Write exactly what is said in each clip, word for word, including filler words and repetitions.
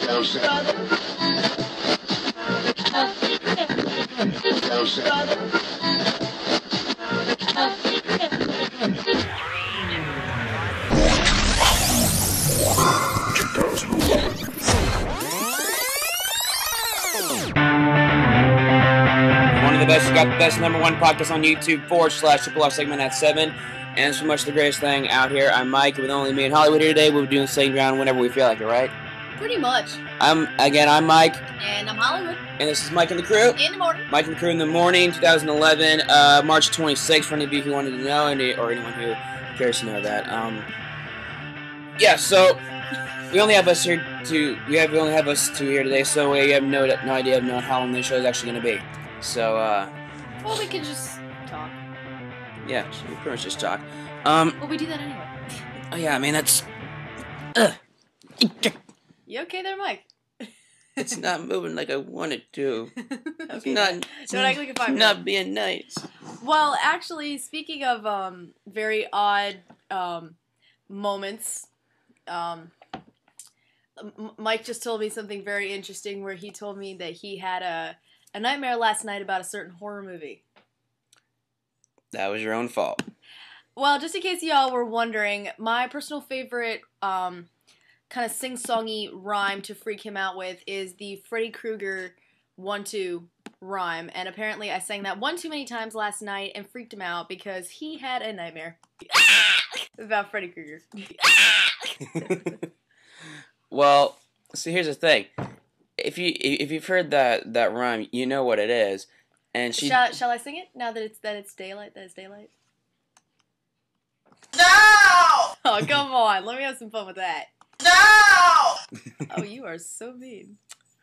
The best, you got the best number one podcast on YouTube forward slash triple R segment at seven. And so much the greatest thing out here. I'm Mike with only me and Hollywood here today. We'll be doing the same ground whenever we feel like it, right? Pretty much. I'm again. I'm Mike. And I'm Hollywood. And this is Mike and the Crew. In the morning. Mike and the Crew in the morning, twenty eleven, uh, March twenty-sixth. For any of you who wanted to know, and or anyone who cares to know that. Um, yeah. So we only have us here to. We have we only have us two here today. So we have no no idea of know how long this show is actually going to be. So, uh... well, we can just talk. Yeah, we pretty much just talk. Um... Well, we do that anyway. Oh, yeah, I mean, that's... Ugh. You okay there, Mike? It's not moving like I want it to. It's Okay, not... It's don't act like a five not being nice. Well, actually, speaking of, um, very odd, um, moments, um... M- Mike just told me something very interesting where he told me that he had a... a nightmare last night about a certain horror movie. That was your own fault. Well, just in case y'all were wondering, my personal favorite um, kind of sing-songy rhyme to freak him out with is the Freddy Krueger one two rhyme. And apparently I sang that one too many times last night and freaked him out because he had a nightmare about Freddy Krueger. Well, see, here's the thing. If you if you've heard that, that rhyme, you know what it is, and she. Shall, shall I sing it now that it's that it's daylight? That it's daylight. No! Oh, come on! Let me have some fun with that. No! Oh, you are so mean.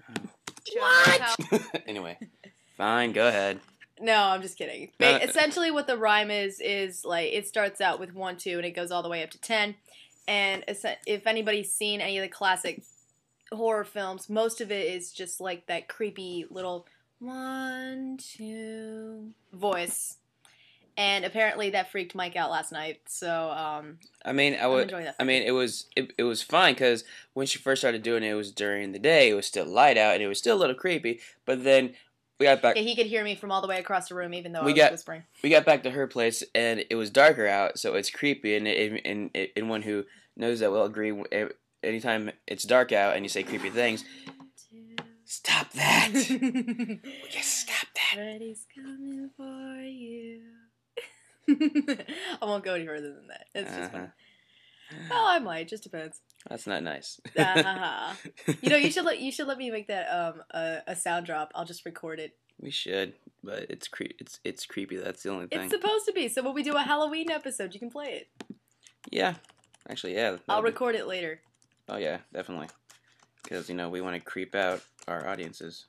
What? Anyway, fine. Go ahead. No, I'm just kidding. Ba- essentially, what the rhyme is is like it starts out with one two and it goes all the way up to ten, and if anybody's seen any of the classic horror films, most of it is just like that creepy little one, two voice. And apparently that freaked Mike out last night. So, um, I mean, I would. I mean, it was it, it was fine because when she first started doing it, it was during the day. It was still light out, and it was still a little creepy. But then we got back. Yeah, he could hear me from all the way across the room, even though we I was got, whispering. We got back to her place, and it was darker out, so it's creepy. And and and anyone who knows that will agree. Anytime it's dark out and you say creepy things, stop that. Just stop that. Freddy's coming for you. I won't go any further than that. It's just uh-huh. fun. Oh, I might. Just depends. That's not nice. uh-huh. You know, you should let you should let me make that um a, a sound drop. I'll just record it. We should, but it's cre- it's it's creepy. That's the only thing. It's supposed to be. So when we do a Halloween episode, you can play it. Yeah, actually, yeah. I'll be... record it later. Oh yeah, definitely. Because, you know, we want to creep out our audiences.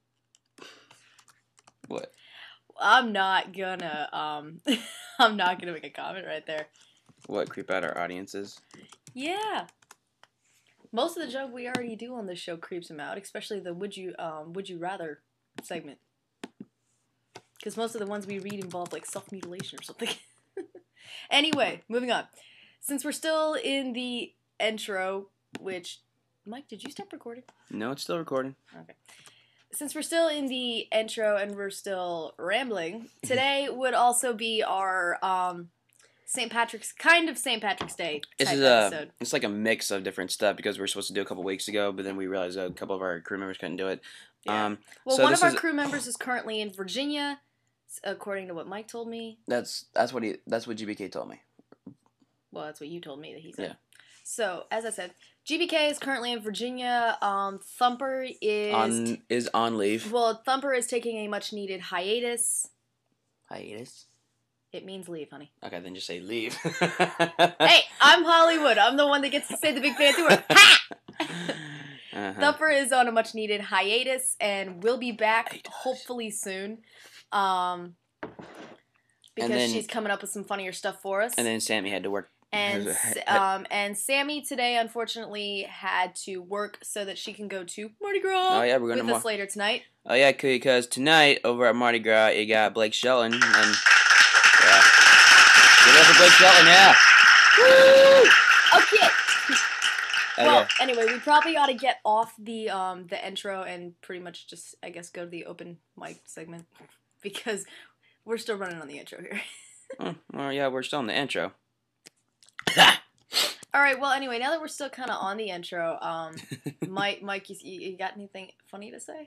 What? I'm not gonna, um, I'm not gonna make a comment right there. What, creep out our audiences? Yeah. Most of the junk we already do on this show creeps them out, especially the would you, um, would you rather segment. Because most of the ones we read involve, like, self-mutilation or something. Anyway, moving on. Since we're still in the intro, which, Mike, did you stop recording? No, it's still recording. Okay. Since we're still in the intro and we're still rambling, today would also be our um, Saint Patrick's, kind of Saint Patrick's Day type this is episode. A, it's like a mix of different stuff because we were supposed to do a couple weeks ago, but then we realized a couple of our crew members couldn't do it. Yeah. Um, well, so one of our is, crew members is currently in Virginia, according to what Mike told me. That's that's what he that's what G B K told me. Well, that's what you told me that he said. Yeah. So, as I said, G B K is currently in Virginia. Um, Thumper is on is on leave. Well, Thumper is taking a much needed hiatus. Hiatus? It means leave, honey. Okay, then just say leave. Hey, I'm Hollywood. I'm the one that gets to say the big fancy word. Ha! Uh-huh. Thumper is on a much needed hiatus and will be back hiatus. hopefully soon. Um, because then, she's coming up with some funnier stuff for us. And then Sammy had to work. And um and Sammy today unfortunately had to work so that she can go to Mardi Gras. Oh yeah, we're gonna with Mar- us later tonight. Oh yeah, because tonight over at Mardi Gras you got Blake Shelton and yeah, get up for Blake Shelton, yeah. Woo! Okay. Well, Okay. anyway, we probably ought to get off the um the intro and pretty much just, I guess, go to the open mic segment because we're still running on the intro here. Oh, well, yeah, we're still in the intro. All right. Well, anyway, now that we're still kind of on the intro, um, Mike, Mike, you, you got anything funny to say?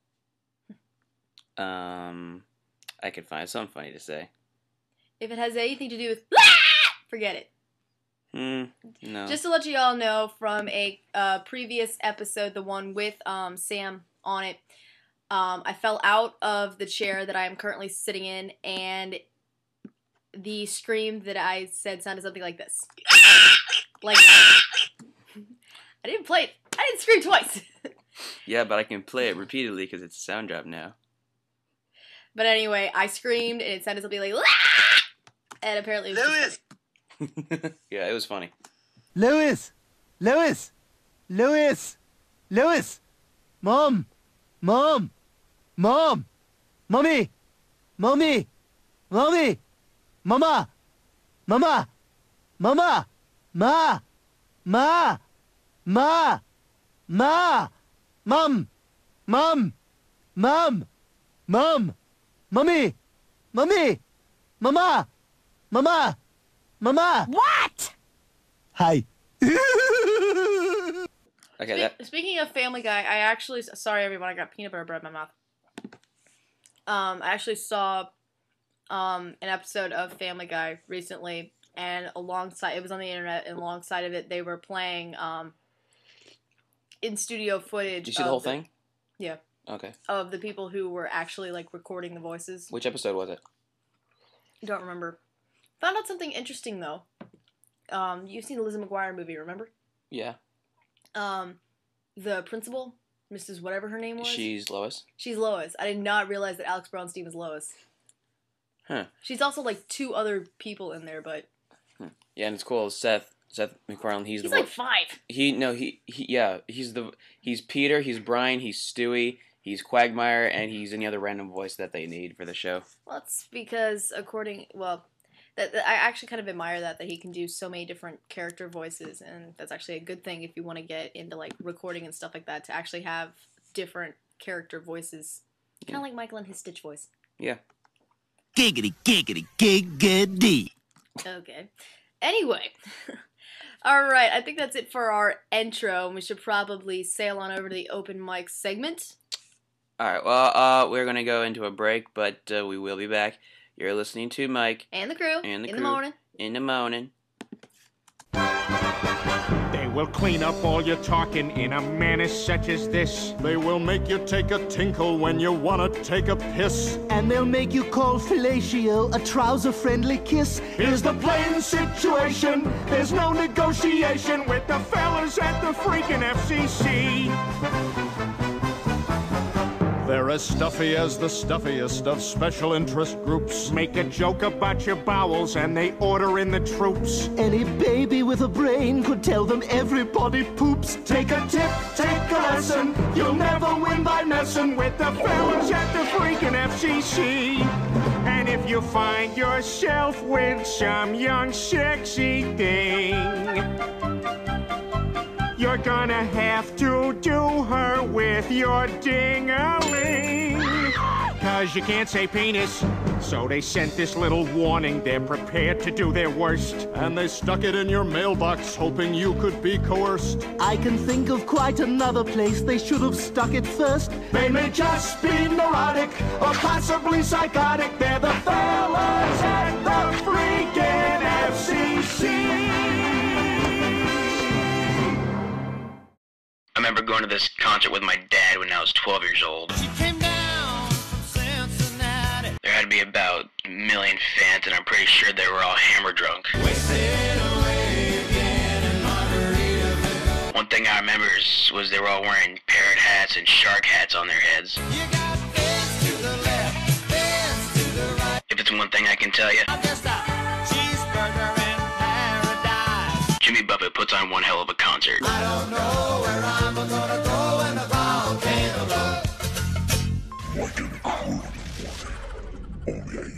Um, I could find something funny to say. If it has anything to do with, forget it. Hmm. No. Just to let you all know from a uh, previous episode, the one with um, Sam on it, um, I fell out of the chair that I am currently sitting in, and the scream that I said sounded something like this. Like that. I didn't play it. I didn't scream twice. Yeah, but I can play it repeatedly because it's a sound drop now. But anyway, I screamed, and it sounded something like, and apparently it was just Lewis! Yeah, it was funny. Lewis! Lewis! Lewis! Lewis! Mom! Mom! Mom! Mommy! Mommy! Mommy! Mama! Mama! Mama! Ma! Ma! Ma! Ma! Mom! Mom! Mom! Mom! Mommy! Mommy! Mama! Mama! Mama! What? Hi. Okay, Spe- that. Speaking of Family Guy, I actually sorry everyone, I got peanut butter bread in my mouth. Um, I actually saw um an episode of Family Guy recently, and alongside it was on the internet, and alongside of it they were playing um in studio footage. Did you see the of whole thing? Yeah, Okay. of the people who were actually like recording the voices. Which episode was it? Don't remember. Found out something interesting though. Um, you've seen the Lizzie McGuire movie, remember? Yeah. Um, the principal, Missus whatever her name was. She's Lois. She's Lois. I did not realize that Alex Bronstein was Lois. Huh. She's also like two other people in there, but Yeah, and it's cool. Seth. Seth MacFarlane. He's, he's the like vo- five. He no he, he yeah he's the he's Peter, he's Brian, he's Stewie, he's Quagmire, and he's any other random voice that they need for the show. Well, that's because according well, that, that I actually kind of admire that that he can do so many different character voices, and that's actually a good thing if you want to get into like recording and stuff like that, to actually have different character voices, kind of like Michael and his Stitch voice. Yeah. Giggity, giggity, giggity. Okay. Anyway. All right, I think that's it for our intro, and we should probably sail on over to the open mic segment. All right. Well, uh, we're gonna go into a break, but uh, we will be back. You're listening to Mike And the crew. And the in crew. the morning. in the morning. They will clean up all your talking in a manner such as this. They will make you take a tinkle when you wanna take a piss. And they'll make you call fellatio a trouser-friendly kiss. Here's the plain situation. There's no negotiation with the fellas at the freaking F C C. They're as stuffy as the stuffiest of special interest groups. Make a joke about your bowels and they order in the troops. Any baby with a brain could tell them everybody poops. Take a tip, take a lesson. You'll never win by messing with the fellas at the freaking F C C. And if you find yourself with some young sexy thing, you're gonna have to do her with your ding-a-ling. Cause you can't say penis. So they sent this little warning. They're prepared to do their worst. And they stuck it in your mailbox, hoping you could be coerced. I can think of quite another place they should have stuck it first. They may just be neurotic or possibly psychotic. They're the fellas at the freaking F C C. I remember going to this concert with my dad when I was twelve years old. She came down from Cincinnati. There had to be about a million fans, and I'm pretty sure they were all hammer drunk. Wasted away again in Margaritaville. One thing I remember is, was they were all wearing parrot hats and shark hats on their heads. You got fence to the left, fence to the right. If it's one thing I can tell you, I'm just a cheeseburger in paradise. Jimmy Buffett puts on one hell of a concert. I don't know where I'm gonna go when the volcano blows. Mike and the crew in the morning. Only at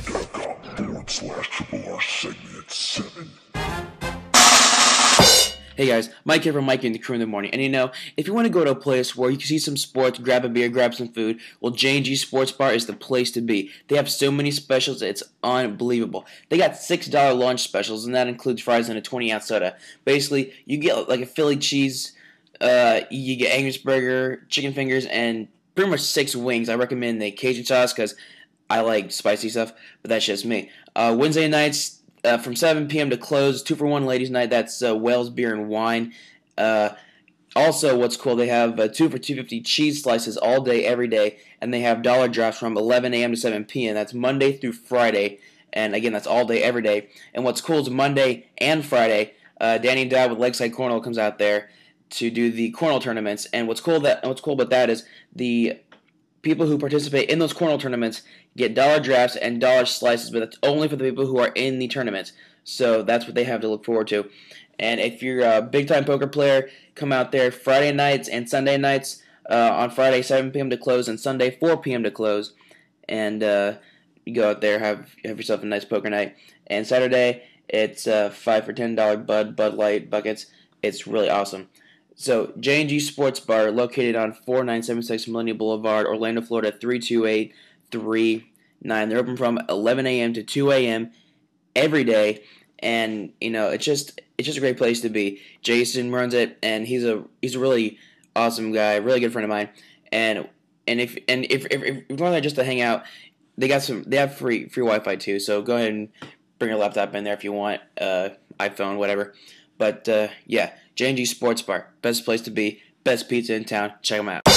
youtube.com forward slash triple R segment seven. Hey guys, Mike here from Mike and the Crew in the Morning. And you know, if you want to go to a place where you can see some sports, grab a beer, grab some food, well, J and G Sports Bar is the place to be. They have so many specials, it's unbelievable. They got six dollar lunch specials, and that includes fries and a twenty ounce soda. Basically, you get like a Philly cheese, uh, you get Angus burger, chicken fingers, and pretty much six wings. I recommend the Cajun sauce because I like spicy stuff, but that's just me. Uh, Wednesday nights, Uh, from seven p m to close, two for one ladies night. That's uh, Wells Beer and Wine. Uh, also, what's cool, they have uh, two for two fifty cheese slices all day, every day, and they have dollar drops from eleven a m to seven p m That's Monday through Friday, and again, that's all day, every day. And what's cool is Monday and Friday, uh, Danny Dowd with Lakeside Cornhole comes out there to do the cornhole tournaments. And what's cool that what's cool about that is the people who participate in those cornhole tournaments get dollar drafts and dollar slices, but that's only for the people who are in the tournaments. So that's what they have to look forward to. And if you're a big-time poker player, come out there Friday nights and Sunday nights. Uh, on Friday, seven p m to close, and Sunday, four p m to close. And uh, you go out there, have have yourself a nice poker night. And Saturday, it's uh, five for ten dollar Bud, Bud Light buckets. It's really awesome. So, J and G Sports Bar, located on four nine seven six Millennium Boulevard, Orlando, Florida, three two eight three nine. They're open from eleven a m to two a m every day, and you know it's just it's just a great place to be. Jason runs it, and he's a he's a really awesome guy, really good friend of mine. And and if and if if, if you're going there just to hang out, they got some they have free free Wi-Fi too. So go ahead and bring your laptop in there if you want, uh, iPhone, whatever. But uh, yeah, J and G Sports Bar, best place to be, best pizza in town. Check them out.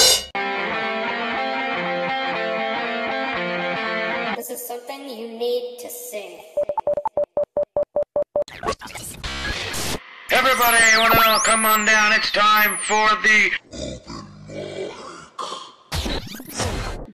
This is something you need to sing. Everybody, wanna come on down? It's time for the